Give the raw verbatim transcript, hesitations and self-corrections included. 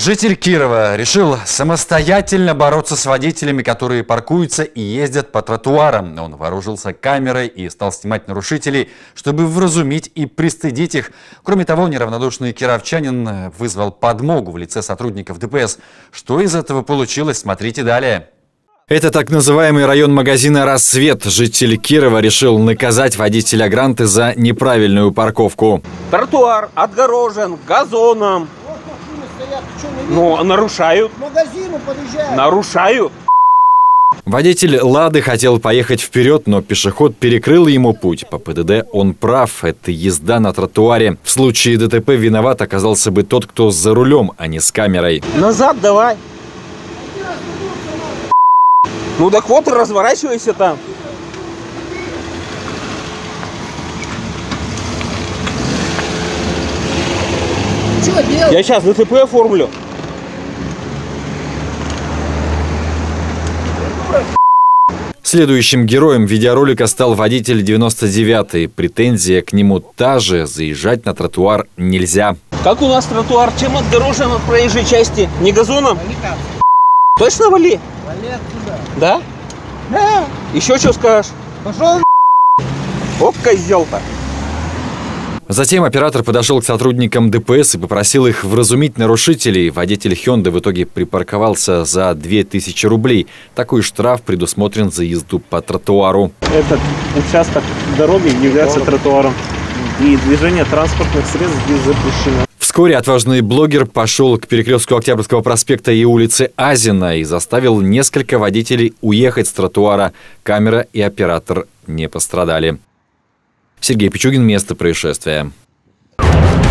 Житель Кирова решил самостоятельно бороться с водителями, которые паркуются и ездят по тротуарам. Он вооружился камерой и стал снимать нарушителей, чтобы вразумить и пристыдить их. Кроме того, неравнодушный кировчанин вызвал подмогу в лице сотрудников ДПС. Что из этого получилось, смотрите далее. Это так называемый район магазина «Рассвет». Житель Кирова решил наказать водителя Гранты за неправильную парковку. Тротуар отгорожен газоном. Но нарушают. К магазину подъезжают. Нарушают. Водитель «Лады» хотел поехать вперед, но пешеход перекрыл ему путь. По ПДД он прав. Это езда на тротуаре. В случае ДТП виноват оказался бы тот, кто за рулем, а не с камерой. Назад давай. Ну так вот и разворачивайся там. Что делать? Я сейчас ДТП оформлю. Следующим героем видеоролика стал водитель девяносто девятой. Претензия к нему та же: заезжать на тротуар нельзя. Как у нас тротуар? Чем отгорожен от проезжей части? Не газоном? Точно вали? Вали отсюда. Да? Да. Еще что скажешь? Пошел. Оп, козел-то. Затем оператор подошел к сотрудникам ДПС и попросил их вразумить нарушителей. Водитель Хёнды в итоге припарковался за две тысячи рублей. Такой штраф предусмотрен за езду по тротуару. Этот участок дороги является тротуаром, и движение транспортных средств здесь запрещено. Вскоре отважный блогер пошел к перекрестку Октябрьского проспекта и улицы Азина и заставил несколько водителей уехать с тротуара. Камера и оператор не пострадали. Сергей Пичугин, место происшествия.